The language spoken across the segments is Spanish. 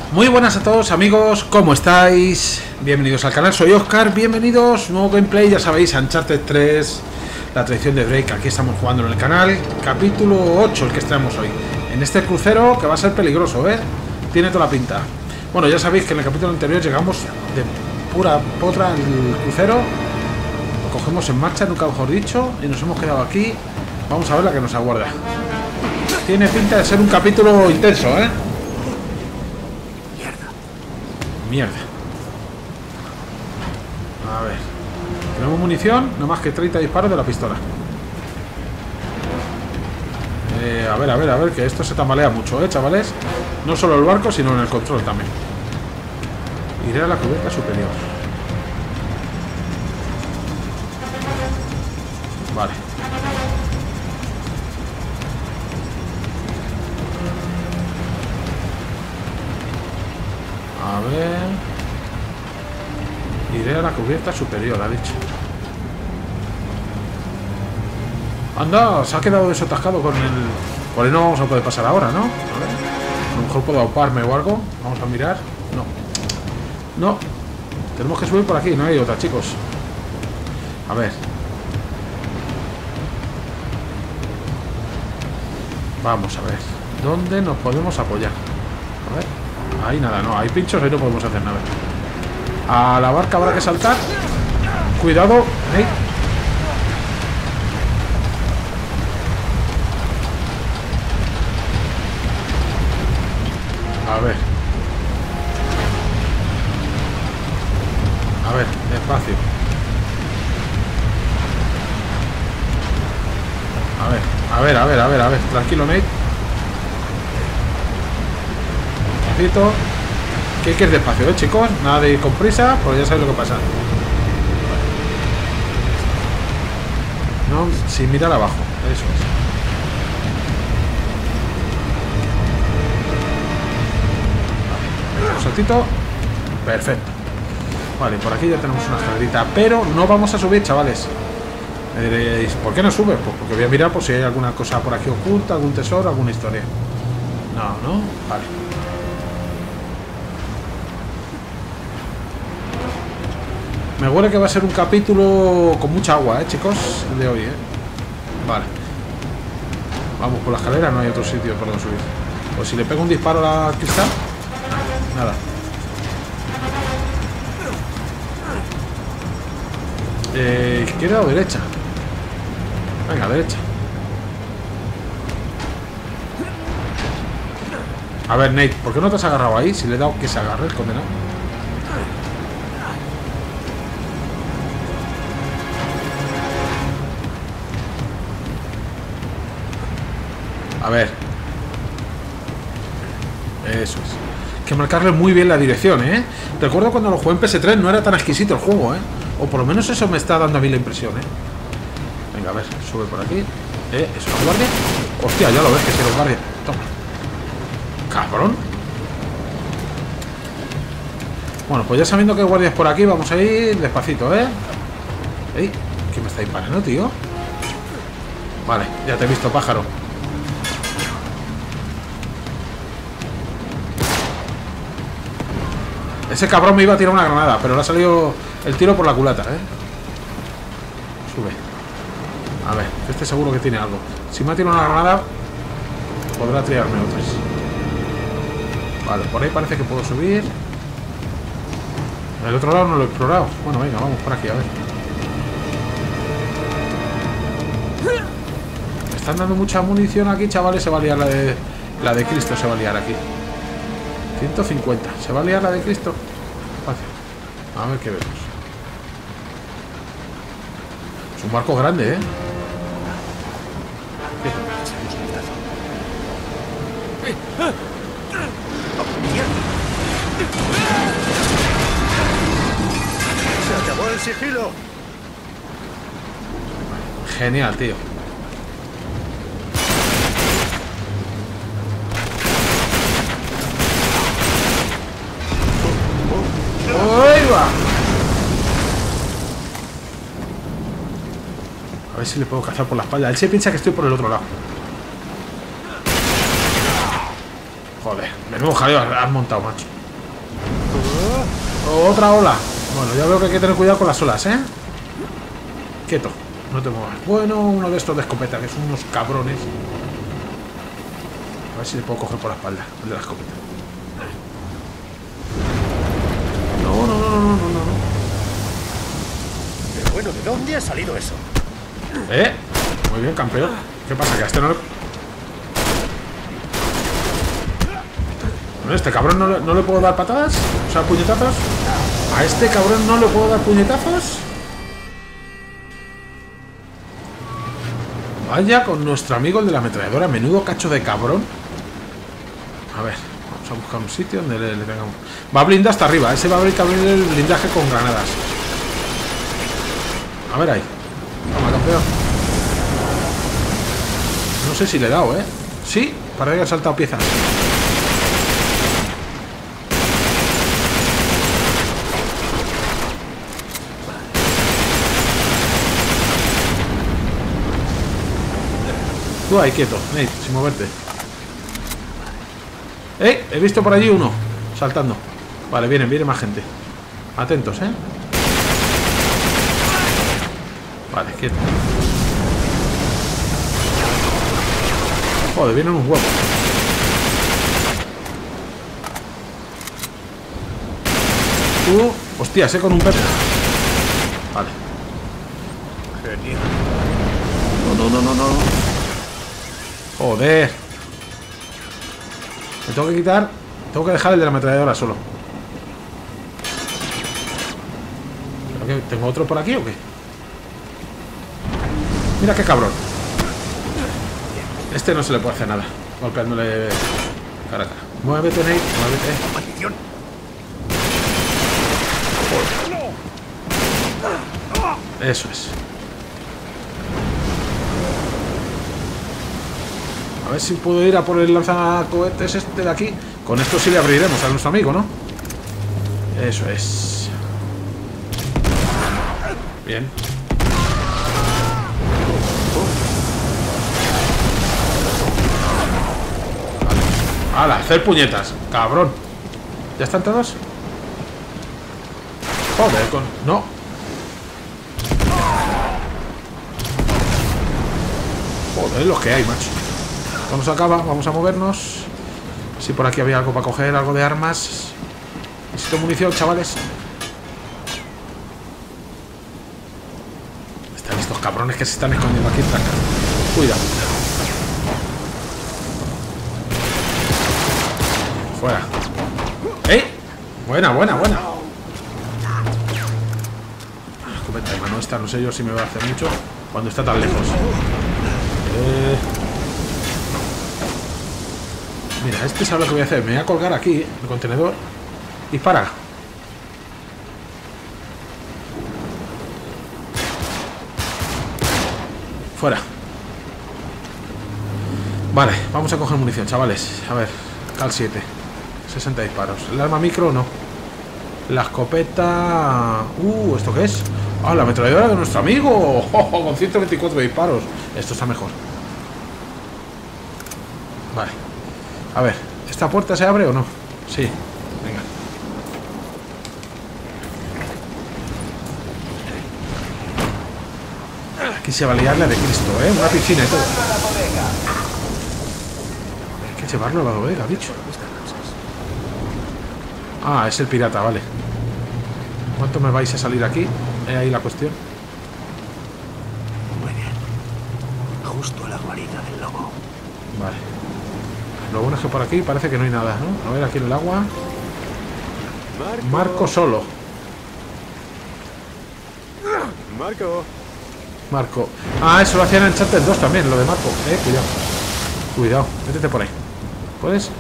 Muy buenas a todos amigos, ¿cómo estáis? Bienvenidos al canal, soy Oscar, bienvenidos, nuevo gameplay, ya sabéis, Uncharted 3, la traición de Drake, aquí estamos jugando en el canal, capítulo 8, el que estrenamos hoy, en este crucero que va a ser peligroso, tiene toda la pinta. Bueno, ya sabéis que en el capítulo anterior llegamos de pura potra al crucero, lo cogemos en marcha, nunca mejor dicho, y nos hemos quedado aquí, vamos a ver la que nos aguarda. Tiene pinta de ser un capítulo intenso, Mierda. A ver. Tenemos munición, no más que 30 disparos de la pistola. A ver, que esto se tambalea mucho, chavales. No solo el barco, sino en el control también. Iré a la cubierta superior. Vale. A ver... Iré a la cubierta superior, ha dicho. Anda, se ha quedado desatascado con el... Por ahí no vamos a poder pasar ahora, ¿no? A ver. A lo mejor puedo auparme o algo. Vamos a mirar. No. No. Tenemos que subir por aquí, no hay otra, chicos. A ver. Vamos a ver. ¿Dónde nos podemos apoyar? A ver. Ahí nada, no, hay pinchos, ahí no podemos hacer nada. A la barca habrá que saltar. Cuidado, A ver. A ver, despacio. A ver. Tranquilo, Nate. Despacito. Que hay que ir despacio, chicos. Nada de ir con prisa, porque ya sabéis lo que pasa. No, sin mirar abajo. Eso es. Vale, un saltito. Perfecto. Vale, por aquí ya tenemos una escalerita. Pero no vamos a subir, chavales. Me diréis, ¿por qué no subes? Pues porque voy a mirar por si hay alguna cosa por aquí oculta, algún tesoro, alguna historia. No, vale. Me huele que va a ser un capítulo con mucha agua, chicos, el de hoy, Vale. Vamos por la escalera, no hay otro sitio por donde subir. Pues si le pego un disparo a la cristal. Nada. ¿Izquierda o derecha? Venga, derecha. A ver, Nate, ¿por qué no te has agarrado ahí? Si le he dado que se agarre el condenado. A ver. Eso es. Que marcarle muy bien la dirección, Recuerdo cuando lo jugué en PS3 no era tan exquisito el juego, O por lo menos eso me está dando a mí la impresión, Venga, a ver, sube por aquí. ¿Es una guardia? Hostia, ya lo ves que es una guardia. Toma. Cabrón. Bueno, pues ya sabiendo que hay guardias por aquí, vamos a ir despacito, ¿Ey? ¿Quién me está disparando, tío? Vale, ya te he visto, pájaro. Ese cabrón me iba a tirar una granada, pero le ha salido el tiro por la culata, Sube. A ver, este seguro que tiene algo. Si me ha tirado una granada, podrá tirarme otras. Vale, por ahí parece que puedo subir. El otro lado no lo he explorado. Bueno, venga, vamos por aquí, a ver. Me están dando mucha munición aquí, chavales. Se va a liar la de Cristo, se va a liar aquí. 150. ¿Se va a liar la de Cristo? Fácil. A ver qué vemos. Es un barco grande, ¡Se acabó el sigilo! Genial, tío. A ver si le puedo cazar por la espalda. Él se piensa que estoy por el otro lado. Joder, menudo jaleo has montado, macho. Otra ola. Bueno, ya veo que hay que tener cuidado con las olas, ¿eh? Quieto, no te muevas. Bueno, uno de estos de escopeta, que son unos cabrones. A ver si le puedo coger por la espalda, el de la escopeta. No, no, no, no, no, no, no. Pero bueno, ¿de dónde ha salido eso? Muy bien, campeón. ¿Qué pasa? Que a este no le... Bueno, este cabrón no le puedo dar patadas. O sea, puñetazos. A este cabrón no le puedo dar puñetazos. Vaya con nuestro amigo el de la ametralladora. Menudo cacho de cabrón. A ver, vamos a buscar un sitio donde le tengamos. Va a blindar hasta arriba. Ese va a abrir el blindaje con granadas. A ver ahí. Toma, campeón. No sé si le he dado, ¿eh? Sí, parece que ha saltado piezas. Tú ahí quieto, Nate, sin moverte. He visto por allí uno saltando. Vale, viene más gente. Atentos, Vale, quieto. Joder, vienen unos huevos. Tú, hostia, con un pepe. Vale. Genial. No. Joder. Me tengo que quitar. Tengo que dejar el de la ametralladora solo. ¿Pero qué? ¿Tengo otro por aquí o qué? Mira qué cabrón. Este no se le puede hacer nada. Golpeándole cara a cara. Muévete, Nate. Muévete. ¡Maldición! Eso es. A ver si puedo ir a por el lanzacohetes este de aquí. Con esto sí le abriremos a nuestro amigo, ¿no? Eso es. Bien. ¡Hala! Hacer puñetas, cabrón. ¿Ya están todos? Joder, con... No. Joder, los que hay, macho. Cuando se acaba, vamos a movernos. Si por aquí había algo para coger, algo de armas. Necesito munición, chavales. Están estos cabrones que se están escondiendo aquí atrás. Cuidado. Fuera. ¡Eh! Buena. Escopeta de mano esta, no sé yo si me va a hacer mucho cuando está tan lejos. Mira, este sabe lo que voy a hacer. Me voy a colgar aquí, el contenedor. Dispara. Fuera. Vale, vamos a coger munición, chavales. A ver, Cal 7. 60 disparos. El arma micro no. La escopeta... ¿esto qué es? ¡Ah, la ametralladora de nuestro amigo! ¡Oh, con 124 disparos! Esto está mejor. Vale. A ver, ¿esta puerta se abre o no? Sí. Venga. Aquí se va a liar la de Cristo, ¿eh? Una piscina y todo. Hay que llevarlo a la bodega, bicho. Ah, es el pirata, vale. ¿Cuánto me vais a salir aquí? Ahí la cuestión. Muy bien. Justo a la guarida del lobo. Vale. Lo bueno es que por aquí parece que no hay nada, ¿no? A ver, aquí en el agua. Marco solo. Marco. Ah, eso lo hacían en Uncharted 2 también, lo de Marco. Cuidado. Cuidado, métete por ahí. ¿Puedes?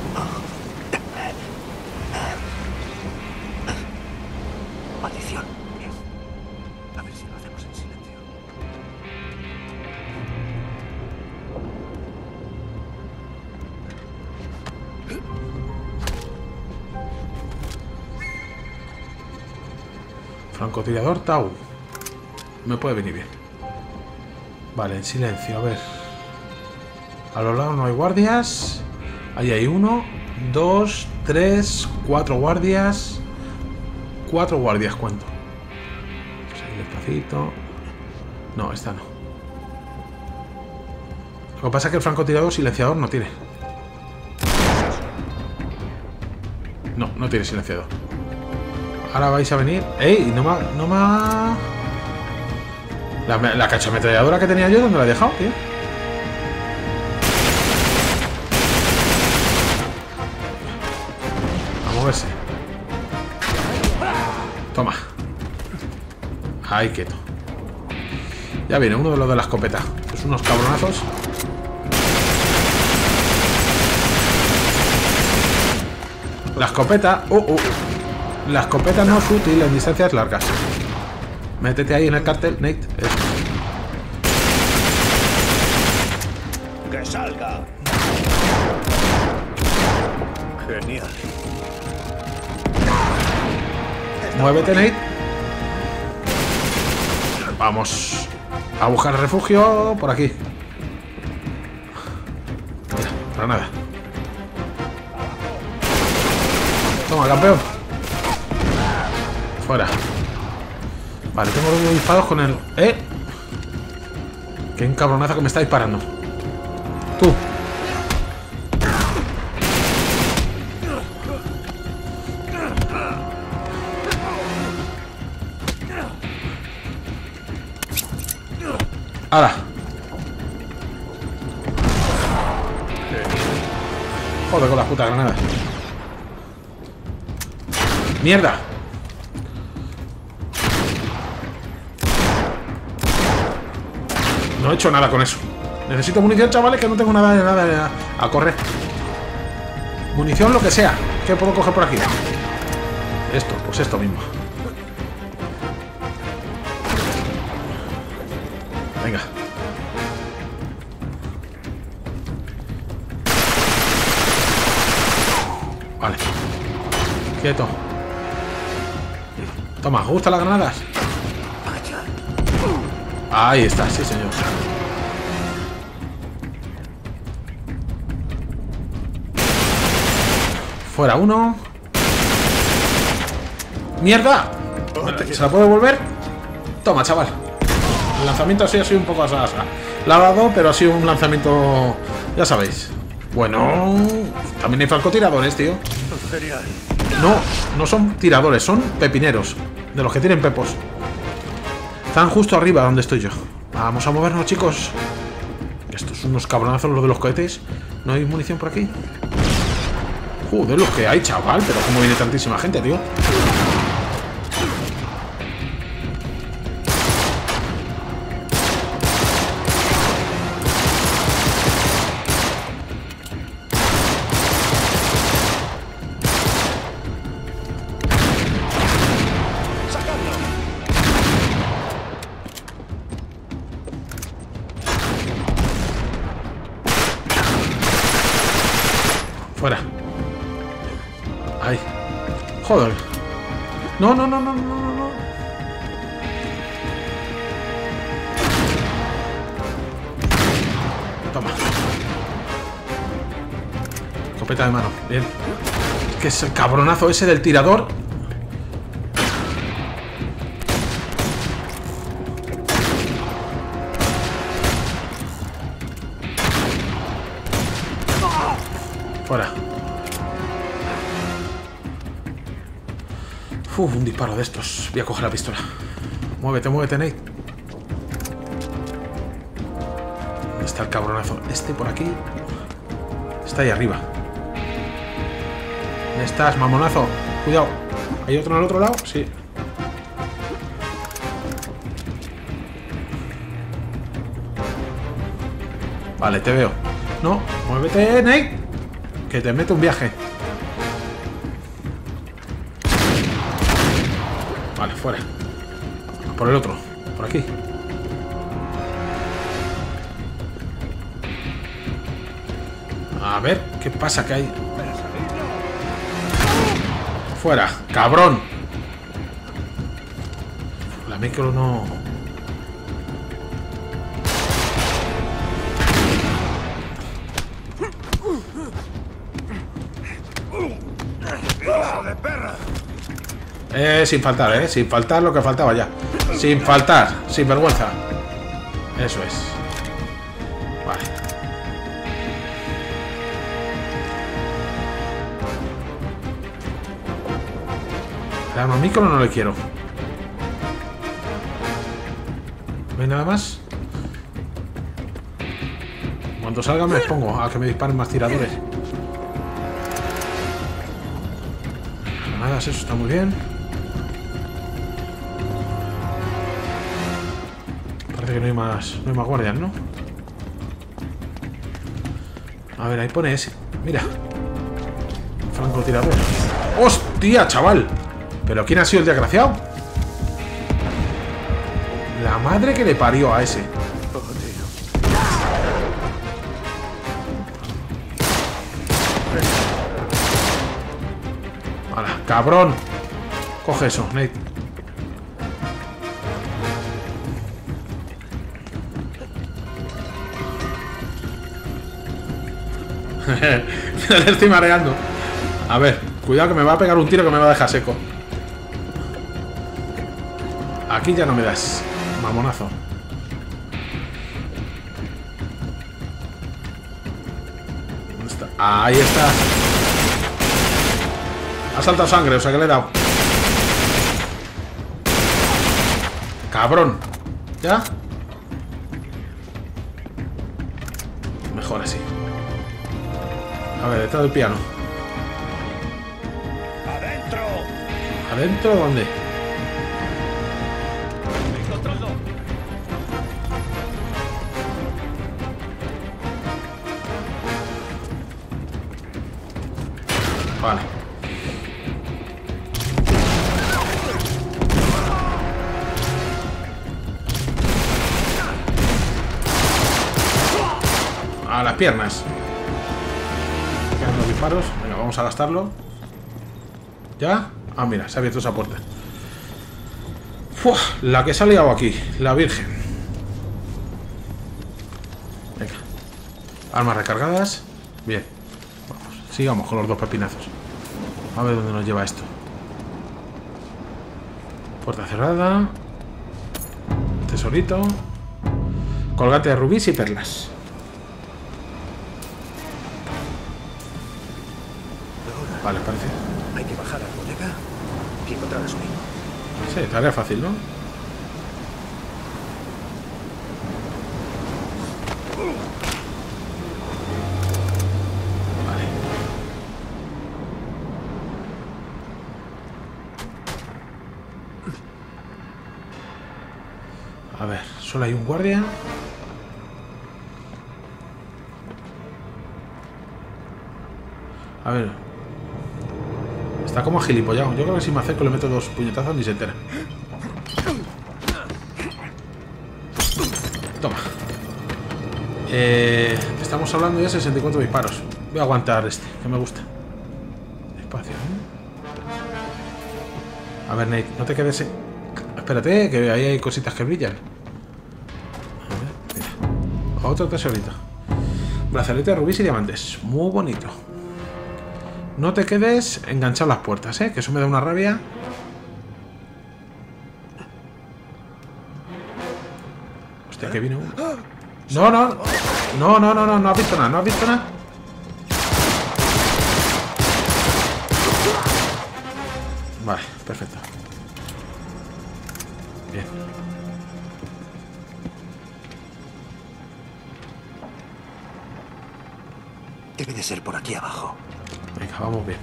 Maldición. Bien. A ver si lo hacemos en silencio. Francotirador Tau. Me puede venir bien. Vale, en silencio, a ver. A los lados no hay guardias. Ahí hay 1, 2, 3, 4 guardias. 4 guardias, ¿cuánto? Pues ahí despacito. No, esta no. Lo que pasa es que el francotirador silenciador no tiene. No, no tiene silenciador. Ahora vais a venir. ¡Ey! No me... La cachametralladora que tenía yo, ¿dónde la he dejado, tío? A moverse. Toma. Ahí quieto. Ya viene uno de los de la escopeta. Pues unos cabronazos. La escopeta... La escopeta no es útil en distancias largas. Métete ahí en el cartel, Nate. Eso. ¡Que salga! Genial. Muévete, Nate. Vamos a buscar refugio por aquí. Mira, granada. Toma, campeón. Fuera. Vale, tengo los disparos con el... Qué encabronazo que me está disparando. Tú. ¡Hala! Joder con las putas granadas. ¡Mierda! No he hecho nada con eso. Necesito munición, chavales, que no tengo nada a correr. Munición, lo que sea. ¿Qué puedo coger por aquí? Esto, pues esto mismo. Venga. Vale. Quieto. Toma, ¿os gustan las granadas? Ahí está, sí señor. Fuera uno. ¡Mierda! ¿Se la puedo devolver? Toma, chaval. El lanzamiento así ha sido un poco asasa. La ha dado, pero ha sido un lanzamiento... Ya sabéis. Bueno... También hay francotiradores, tío. No, no son tiradores, son pepineros. De los que tienen pepos. Están justo arriba donde estoy yo. Vamos a movernos, chicos. Estos son unos cabronazos los de los cohetes. ¿No hay munición por aquí? Joder, los que hay, chaval. Pero cómo viene tantísima gente, tío. Fuera. Ahí. Joder. No, no, no, no, no, no. Toma. Escopeta de mano. Bien. Que es el cabronazo ese del tirador. Fuera. Un disparo de estos. Voy a coger la pistola. Muévete, muévete, Nate. ¿Dónde está el cabronazo? Este por aquí. Está ahí arriba. ¿Dónde estás, mamonazo? Cuidado. ¿Hay otro al otro lado? Sí. Vale, te veo. No, muévete, Nate. Que te mete un viaje. Vale, fuera. Por el otro. Por aquí. A ver, ¿qué pasa que hay? Fuera, cabrón. La micro no... Sin faltar, sin faltar lo que faltaba ya. Sin faltar, sin vergüenza. Eso es. Vale. El arma micro no le quiero. ¿No hay nada más? Cuando salga me expongo a que me disparen más tiradores. Granadas, eso está muy bien. Parece que no hay más guardias, ¿no? A ver, ahí pone ese. Mira. Francotirador. ¡Hostia, chaval! ¿Pero quién ha sido el desgraciado? La madre que le parió a ese. ¡Hala, cabrón! Coge eso, Nate. Le estoy mareando. A ver, cuidado que me va a pegar un tiro que me va a dejar seco. Aquí ya no me das. Mamonazo. ¿Dónde está? Ahí está. Ha saltado sangre, o sea que le he dado. Cabrón. ¿Ya? Mejor así. A ver, detrás del piano. ¡Adentro! ¿Adentro dónde? ¡Encontrando! Vale. A las piernas. Quedan los disparos. Venga, vamos a gastarlo. ¿Ya? Ah, mira, se ha abierto esa puerta. ¡Fua! La que se ha liado aquí. La Virgen. Venga. Armas recargadas. Bien. Vamos, sigamos con los dos pepinazos. A ver dónde nos lleva esto. Puerta cerrada. Tesorito. Colgante de rubíes y perlas. Vale, parece. Hay que bajar a la bodega y encontrar a Suri. Sí, tarea fácil, ¿no? Vale. A ver, solo hay un guardia. A ver. Está como agilipollado. Yo creo que si me acerco le meto dos puñetazos ni se entera. Toma. Estamos hablando de 64 disparos. Voy a aguantar este, que me gusta. Despacio, ¿eh? A ver, Nate, no te quedes... Espérate, que ahí hay cositas que brillan. A ver, mira. Otro tesorito. Brazalete de rubíes y diamantes. Muy bonito. No te quedes enganchado a las puertas, ¿eh? Que eso me da una rabia. Hostia, que vino uno. No, no. No, no, no, no. No has visto nada, no has visto nada. Vale, perfecto. Bien. Debe de ser por aquí abajo. Venga, vamos bien.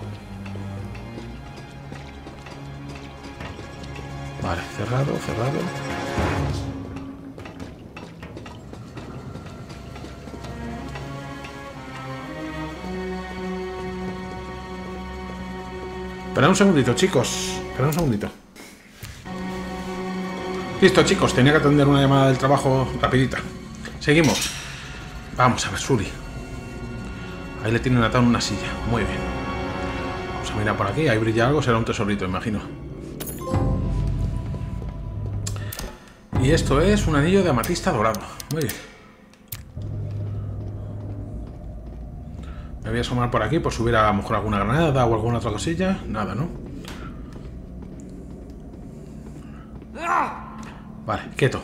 Vale, cerrado, cerrado. Esperad un segundito, chicos. Esperad un segundito. Listo, chicos. Tenía que atender una llamada del trabajo rapidita. Seguimos. Vamos a ver, Suri. Ahí le tienen atado en una silla. Muy bien. Vamos a mirar por aquí. Ahí brilla algo. Será un tesorito, imagino. Y esto es un anillo de amatista dorado. Muy bien. Me voy a asomar por aquí por si hubiera a lo mejor alguna granada o alguna otra cosilla. Nada, ¿no? Vale, quieto.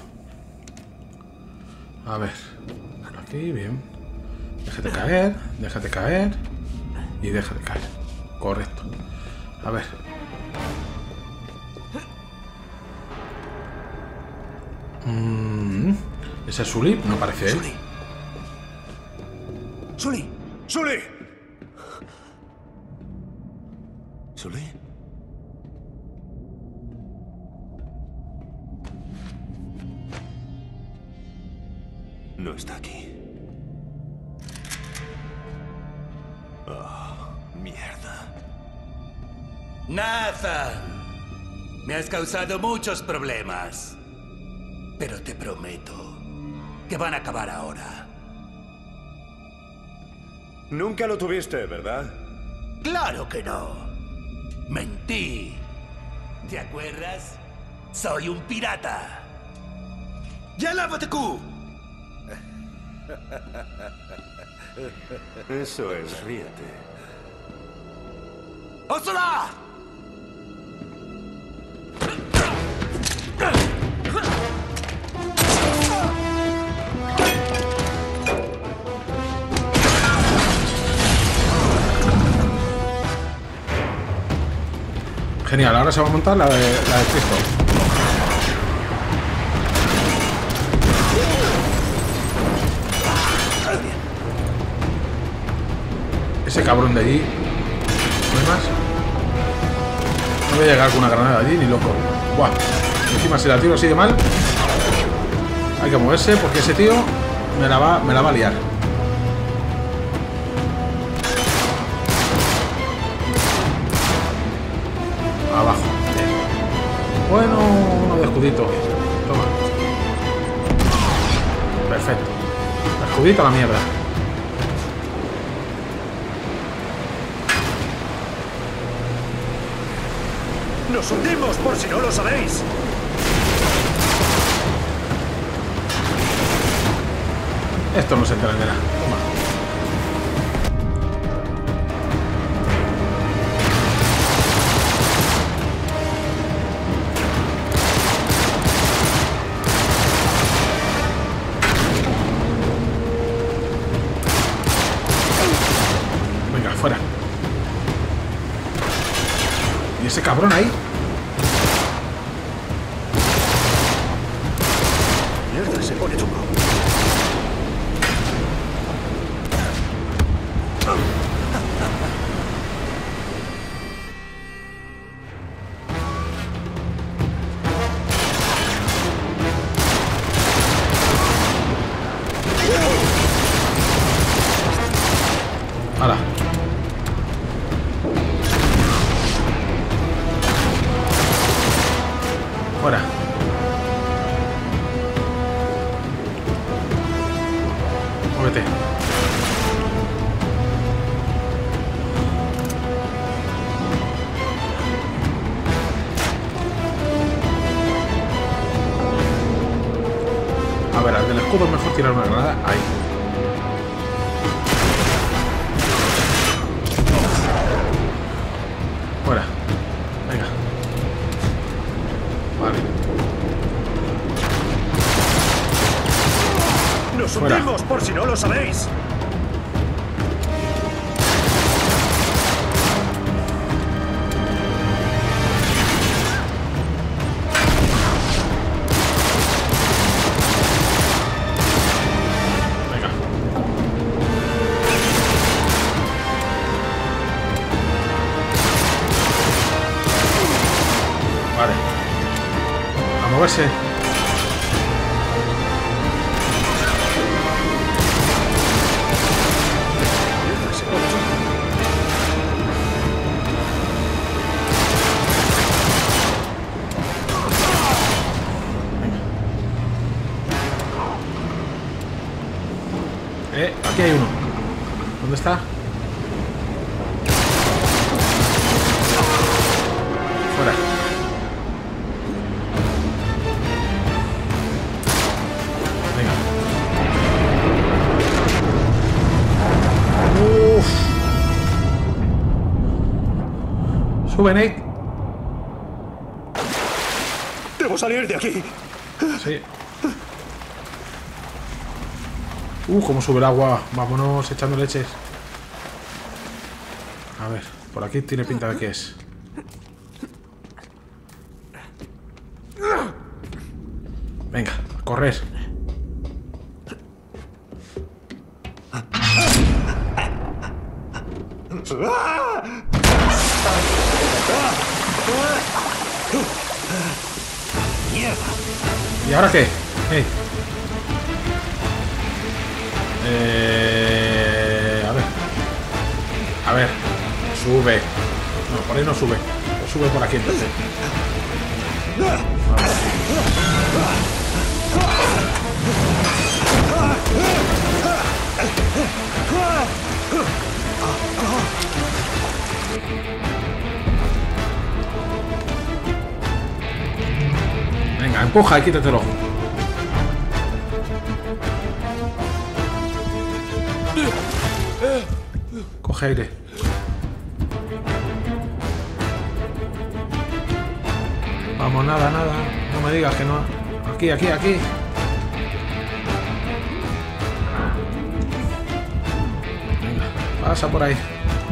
A ver. Por aquí, bien. Déjate caer, déjate caer. Y déjate caer. Correcto. A ver. ¿Ese es Sully? No parece él. Sully. Sully. Sully. Sully. No está aquí. Oh, mierda. Nathan, me has causado muchos problemas, pero te prometo que van a acabar ahora. Nunca lo tuviste, ¿verdad? ¡Claro que no! Mentí. ¿Te acuerdas? Soy un pirata. ¡Ya lávate, Q! Eso es, ríete. ¡Osola! Genial, ahora se va a montar la de Cristo. Ese cabrón de allí. ¿No hay más? No voy a llegar con una granada allí, ni loco. Buah. Encima si la tiro así de mal. Hay que moverse porque ese tío me la va a liar. Abajo. Bueno, uno de escudito. Toma. Perfecto. Escudito a la mierda. ¡Nos hundimos, por si no lo sabéis! Esto no se entenderá. Toma. Venga, fuera. ¿Y ese cabrón ahí? Mierda, se pone chungo. ¡Hala! Fuera. Muévete. A ver, al del escudo es mejor tirar una granada ahí. Fuera. Venga. Vale. ¡Nos Fuera. hundimos, por si no lo sabéis! Venga. Vale. A moverse. Mierda, se pone chungo. Aquí hay uno. ¿Dónde está? Fuera. Venga. Uf. Sube, Nate. ¡Debo salir de aquí! Sí. Cómo sube el agua. Vámonos echando leches. A ver, por aquí tiene pinta de que es. Venga, a correr. ¿Y ahora qué? Hey. A ver. Sube. No, por ahí no sube. Sube por aquí entonces. Venga, empuja y quítatelo. Coge aire. Vamos, nada. No me digas que no. Aquí. Venga, pasa por ahí.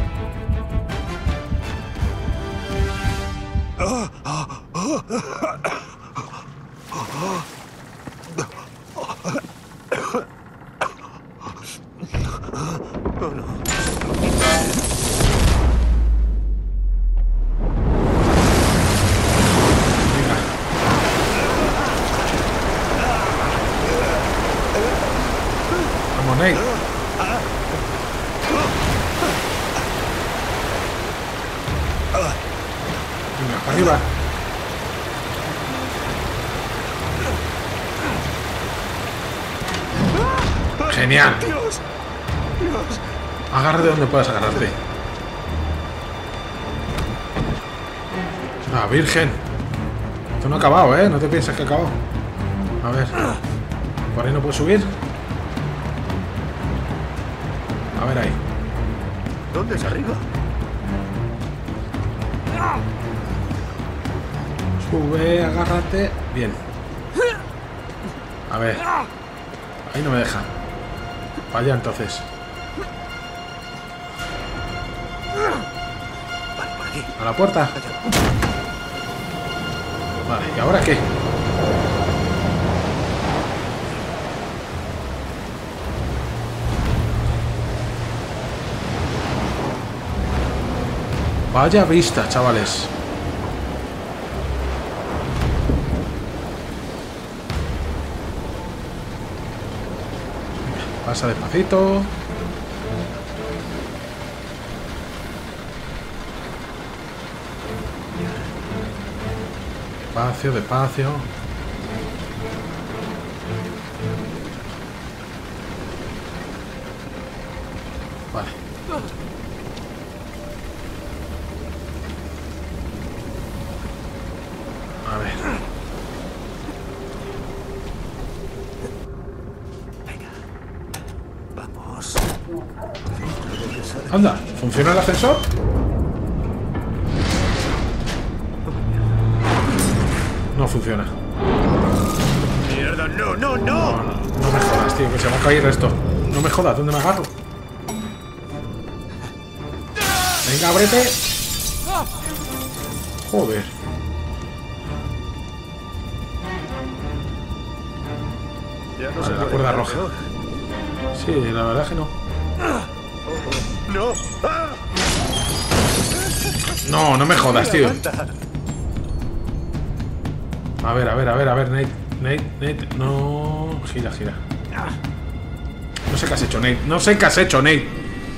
Nate. Venga, para arriba. Genial. Agárrate donde puedas agarrarte. Ah, virgen. Esto no ha acabado, ¿eh? No te piensas que ha acabado. A ver. ¿Por ahí no puedo subir? A ver ahí. ¿Dónde es arriba? Sube, agárrate. Bien. A ver. Ahí no me deja. Para allá entonces. Vale, por aquí. A la puerta. Vale, ¿y ahora qué? Vaya vista, chavales. Pasa despacito. Despacio, despacio. Vale. A ver. Vamos. Anda, ¿funciona el ascensor? No funciona. ¡Mierda! ¡No! No me jodas, tío, que se va a caer esto. No me jodas, ¿dónde me agarro? Venga, ábrete. Joder. Ya no Vale, se la puede cuerda estar roja. peor. Sí, la verdad es que no. ¡No! ¡Ah! No me jodas, tío. Aguanta. A ver, Nate. No. Gira. No sé qué has hecho, Nate.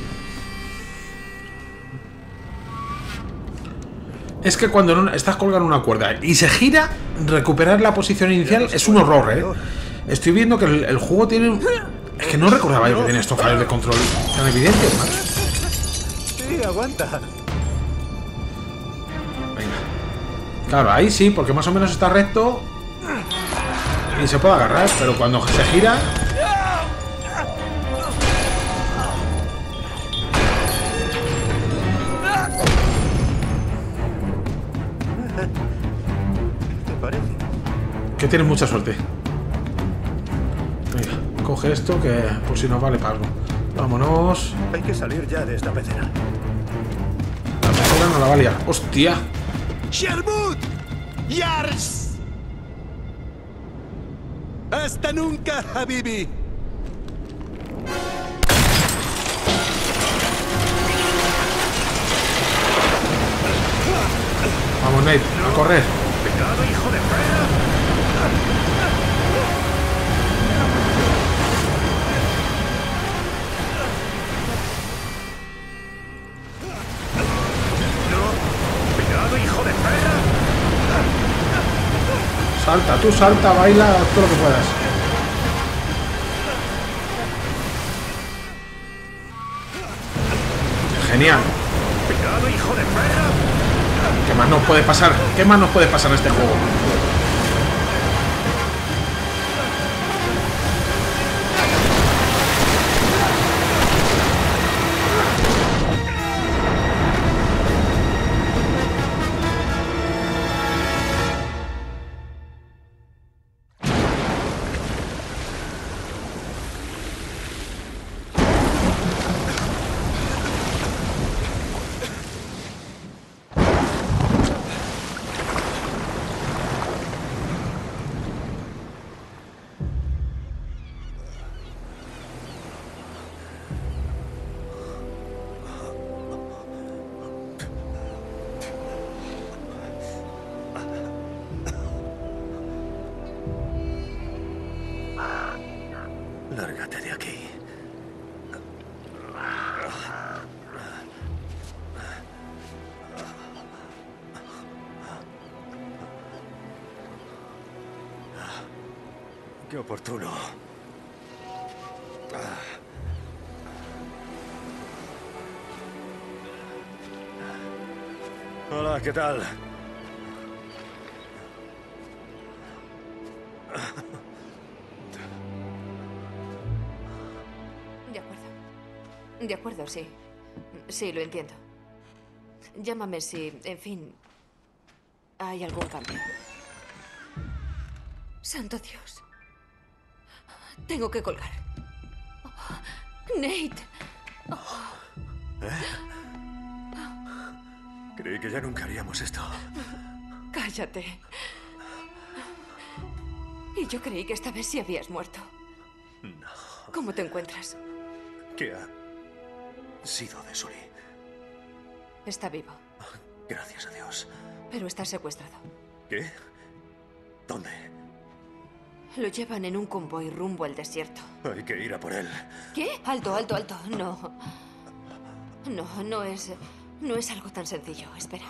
Es que cuando estás colgando una cuerda y se gira, recuperar la posición inicial es un horror, ¿eh? Estoy viendo que el juego tiene... Es que no recordaba yo que tiene estos fallos de control tan evidentes, macho. Sí, aguanta. Venga. Claro, ahí sí, porque más o menos está recto y se puede agarrar, pero cuando se gira... ¿Te parece? Que tienes mucha suerte. Venga, coge esto que por si nos vale para algo. Vámonos. Hay que salir ya de esta pecera. La pecera no la va a liar. ¡Hostia! ¡Sherwood! ¡Yars! ¡Hasta nunca, Habibi! Vamos, Nate, a correr. ¡Cuidado, hijo de perra! ¡No! ¡Cuidado, hijo de perra! Salta, tú salta, baila, todo lo que puedas. Genial. ¡Cuidado, hijo de perra! ¿Qué más nos puede pasar? ¿Qué más nos puede pasar en este juego? Lárgate de aquí. Qué oportuno. Hola, ¿qué tal? De acuerdo, sí. Sí, lo entiendo. Llámame si, en fin, hay algún cambio. Santo Dios. Tengo que colgar. Nate. Creí que ya nunca haríamos esto. Cállate. Y yo creí que esta vez sí habías muerto. No. ¿Cómo te encuentras? ¿Qué ha sido de Sully? Está vivo, Gracias a Dios. pero está secuestrado. ¿Qué? ¿Dónde? Lo llevan en un convoy rumbo al desierto. Hay que ir a por él. ¿Qué? Alto, alto, alto. No. No es algo tan sencillo. Espera.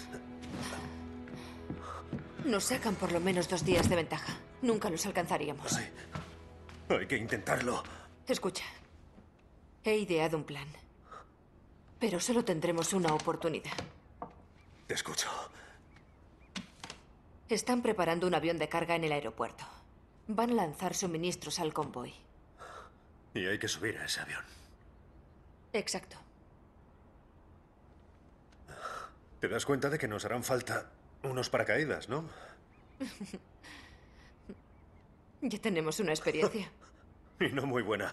Nos sacan por lo menos 2 días de ventaja. Nunca los alcanzaríamos. Hay que intentarlo. Escucha. He ideado un plan. Pero solo tendremos una oportunidad. Te escucho. Están preparando un avión de carga en el aeropuerto. Van a lanzar suministros al convoy. Y hay que subir a ese avión. Exacto. ¿Te das cuenta de que nos harán falta unos paracaídas, no? Ya tenemos una experiencia. Y no muy buena.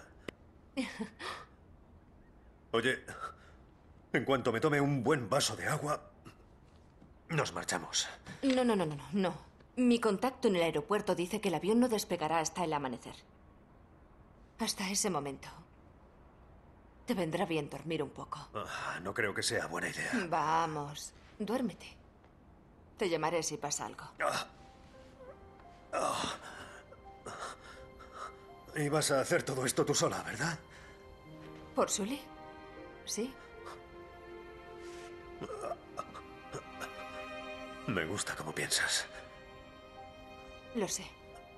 Oye, en cuanto me tome un buen vaso de agua, nos marchamos. No. Mi contacto en el aeropuerto dice que el avión no despegará hasta el amanecer. Hasta ese momento. Te vendrá bien dormir un poco. No creo que sea buena idea. Vamos, duérmete. Te llamaré si pasa algo. Y vas a hacer todo esto tú sola, ¿verdad? ¿Por Sully? Sí. Me gusta cómo piensas. Lo sé.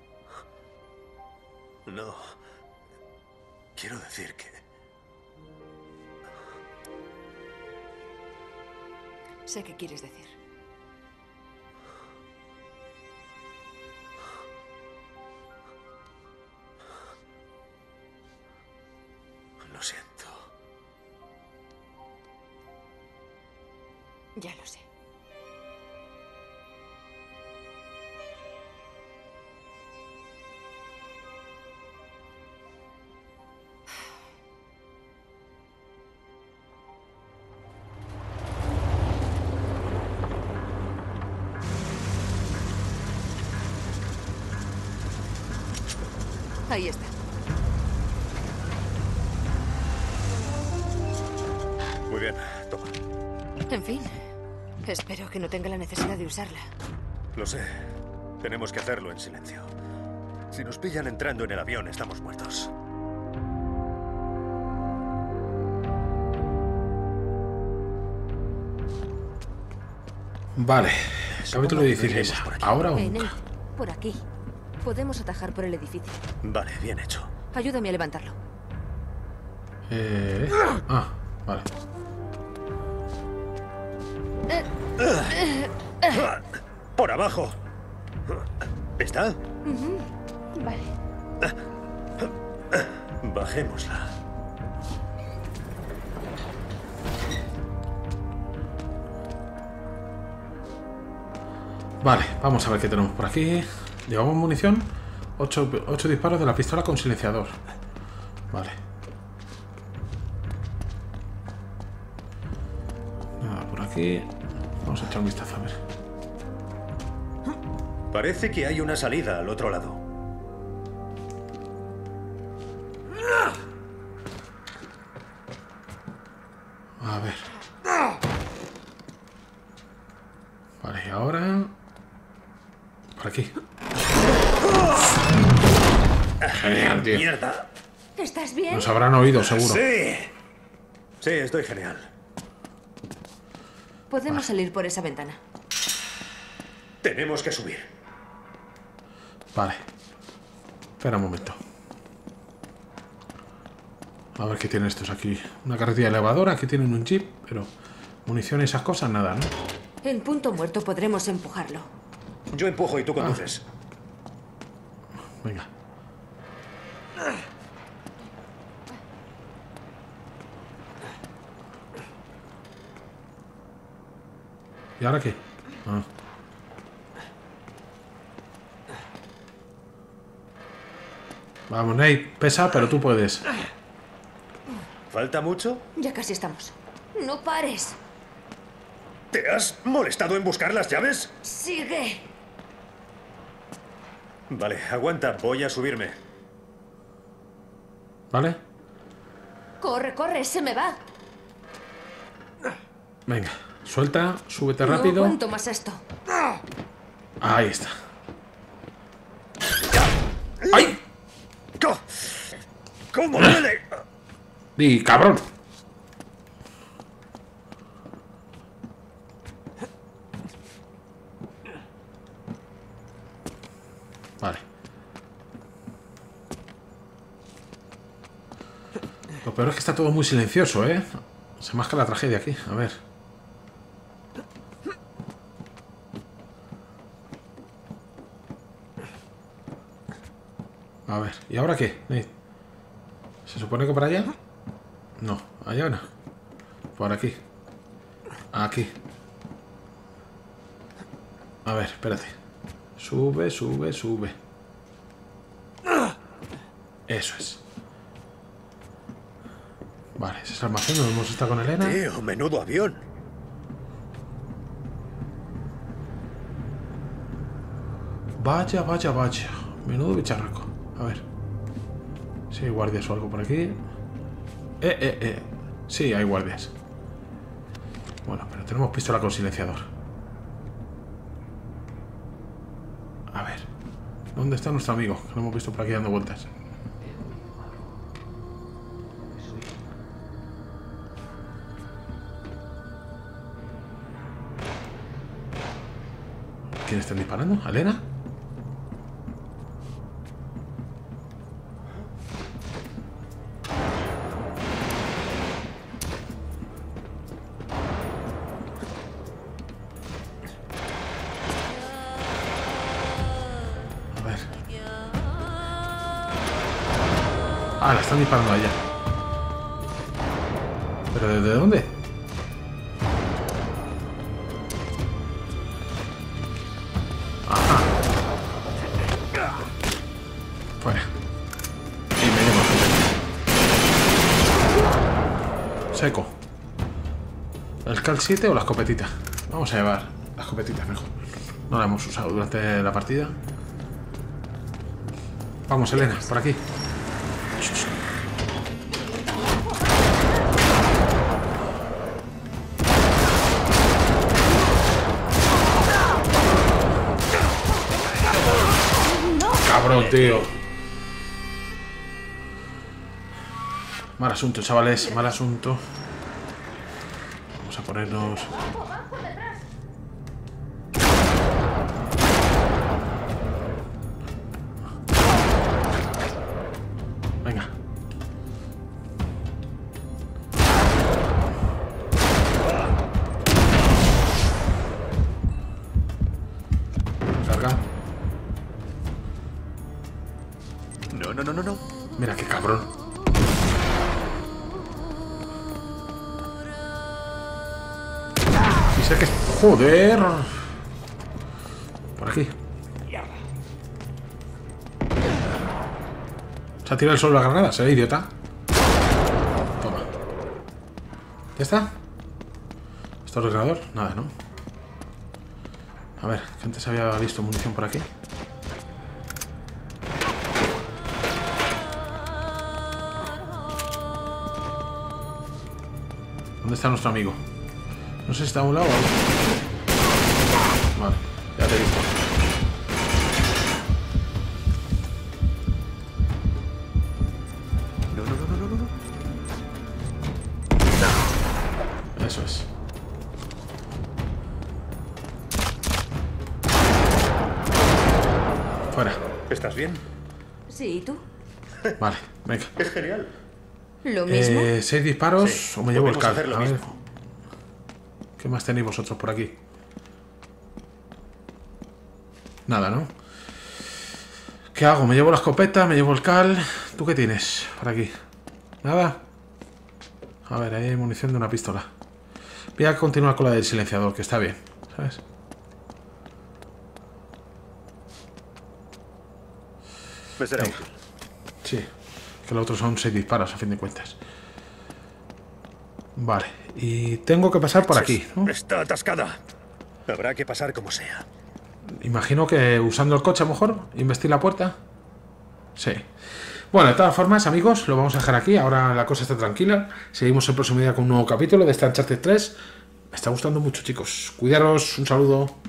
No. Quiero decir que... Sé qué quieres decir. Lo siento. Ya lo sé. Ahí está. Muy bien, toma. En fin, espero que no tenga la necesidad de usarla. Lo sé. Tenemos que hacerlo en silencio. Si nos pillan entrando en el avión, estamos muertos. Vale, capítulo 16. Ahora o nunca. Nate, por aquí. Podemos atajar por el edificio. Vale, bien hecho. Ayúdame a levantarlo. Vale. ¡Por abajo! ¿Está? Vale. Bajémosla. Vale, vamos a ver qué tenemos por aquí. Llevamos munición. 8 disparos de la pistola con silenciador. Vale. Nada por aquí. Vamos a echar un vistazo a ver. Parece que hay una salida al otro lado. A ver. Vale, y ahora... Por aquí. Genial, tío. ¡Mierda! ¿Estás bien? Nos habrán oído, seguro. ¡Sí! Sí, estoy genial. Podemos salir por esa ventana. Tenemos que subir. Vale. Espera un momento. A ver qué tienen estos aquí. Una carretilla elevadora, aquí tienen un jeep, pero munición y esas cosas, nada, ¿no? En punto muerto podremos empujarlo. Yo empujo y tú conduces. Venga. ¿Y ahora qué? Vamos, Nate, pesa, pero tú puedes. ¿Falta mucho? Ya casi estamos. ¡No pares! ¿Te has molestado en buscar las llaves? ¡Sigue! Vale, aguanta, voy a subirme. ¿Vale? ¡Corre, corre! ¡Se me va! Venga, suelta, súbete No rápido. aguanto más esto. Ahí está. ¡Ay! ¿Cómo duele? ¡Di, cabrón! Vale. Lo peor es que está todo muy silencioso, ¿eh? Se masca la tragedia aquí. A ver. A ver. ¿Y ahora qué, Nate? ¿Se supone que por allá? No, allá no. Por aquí. Aquí. A ver, espérate. Sube, sube, sube. Eso es. Vale, ese es el almacén donde hemos estado con Elena. Tío, menudo avión. Vaya, vaya, vaya. Menudo bicharraco. A ver. Si hay guardias o algo por aquí. Sí, hay guardias. Bueno, pero tenemos pistola con silenciador. A ver. ¿Dónde está nuestro amigo? Que lo hemos visto por aquí dando vueltas. ¿Quién está disparando? ¿Elena? A ver. Ah, la están disparando a ella. ¿Pero desde dónde? Ajá. Fuera. Y me llevo seco. ¿El Cal 7 o la escopetita? Vamos a llevar la escopetita mejor. No la hemos usado durante la partida. Vamos, Elena, por aquí. Cabrón, tío. Mal asunto, chavales, mal asunto. Vamos a ponernos... Venga. Carga. No. Mira qué cabrón. Y sé que... ¡Joder! Por aquí. Se ha tirado el sol la granada, será idiota. Toma. ¿Ya está? ¿Esto es el ordenador? Nada, ¿no? A ver, que antes había visto munición por aquí. ¿Dónde está nuestro amigo? No sé si está a un lado o a otro. Vale, ya te he visto. No. Eso es. Fuera. ¿Estás bien? Sí, ¿y tú? Vale, venga. Es genial. ¿Lo mismo? 6 disparos Sí, o me llevo el podemos cal. hacer lo A ver. mismo. ¿Qué más tenéis vosotros por aquí? Nada, ¿no? ¿Qué hago? ¿Me llevo la escopeta? ¿Me llevo el cal? ¿Tú qué tienes por aquí? ¿Nada? A ver, ahí hay munición de una pistola. Voy a continuar con la del silenciador, que está bien, ¿sabes? Me será Venga. útil. Sí, que los otros son 6 disparos, a fin de cuentas. Vale, y tengo que pasar por aquí, ¿no? Está atascada. Habrá que pasar como sea. Imagino que usando el coche a lo mejor, investir la puerta. Sí. Bueno, de todas formas, amigos, lo vamos a dejar aquí. Ahora la cosa está tranquila. Seguimos el próximo día con un nuevo capítulo de este Uncharted 3. Me está gustando mucho, chicos. Cuidaros, un saludo.